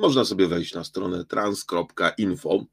Można sobie wejść na stronę trans.info.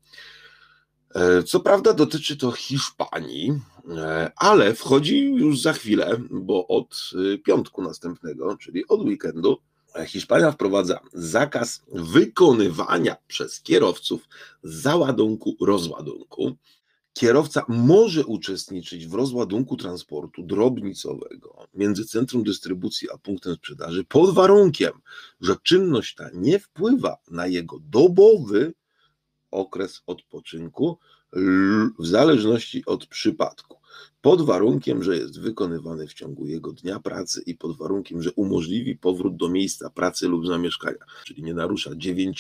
Co prawda dotyczy to Hiszpanii, ale wchodzi już za chwilę, bo od piątku następnego, czyli od weekendu, Hiszpania wprowadza zakaz wykonywania przez kierowców załadunku, rozładunku. Kierowca może uczestniczyć w rozładunku transportu drobnicowego między centrum dystrybucji a punktem sprzedaży pod warunkiem, że czynność ta nie wpływa na jego dobowy okres odpoczynku w zależności od przypadku, pod warunkiem, że jest wykonywany w ciągu jego dnia pracy i pod warunkiem, że umożliwi powrót do miejsca pracy lub zamieszkania, czyli nie narusza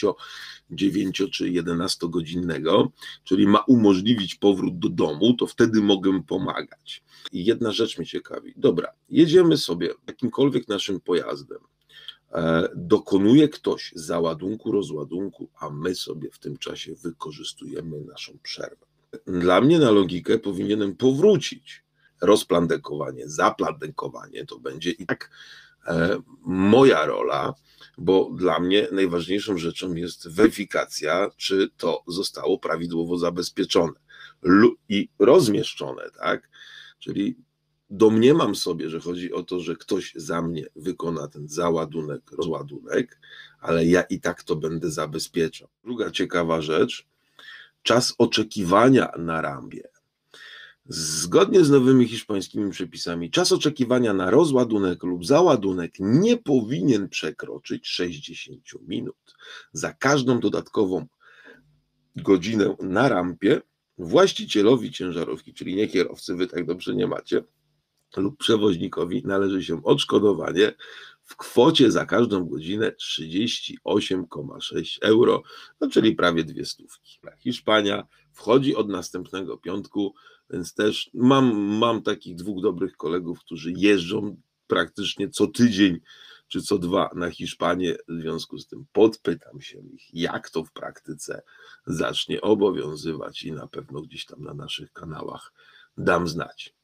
9 czy 11-godzinnego, czyli ma umożliwić powrót do domu, to wtedy mogę pomagać. I jedna rzecz mnie ciekawi. Dobra, jedziemy sobie jakimkolwiek naszym pojazdem, dokonuje ktoś załadunku, rozładunku, a my sobie w tym czasie wykorzystujemy naszą przerwę. Dla mnie na logikę powinienem powrócić. Rozplandekowanie, zaplandekowanie to będzie i tak moja rola, bo dla mnie najważniejszą rzeczą jest weryfikacja, czy to zostało prawidłowo zabezpieczone i rozmieszczone, tak? Czyli domniemam sobie, że chodzi o to, że ktoś za mnie wykona ten załadunek, rozładunek, ale ja i tak to będę zabezpieczał. Druga ciekawa rzecz, czas oczekiwania na rampie. Zgodnie z nowymi hiszpańskimi przepisami, czas oczekiwania na rozładunek lub załadunek nie powinien przekroczyć 60 minut. Za każdą dodatkową godzinę na rampie właścicielowi ciężarówki, czyli nie kierowcy, wy tak dobrze nie macie, lub przewoźnikowi należy się odszkodowanie w kwocie za każdą godzinę 38,6 euro, no czyli prawie 200. Hiszpania wchodzi od następnego piątku, więc też mam takich dwóch dobrych kolegów, którzy jeżdżą praktycznie co tydzień czy co dwa na Hiszpanię, w związku z tym podpytam się ich, jak to w praktyce zacznie obowiązywać i na pewno gdzieś tam na naszych kanałach dam znać.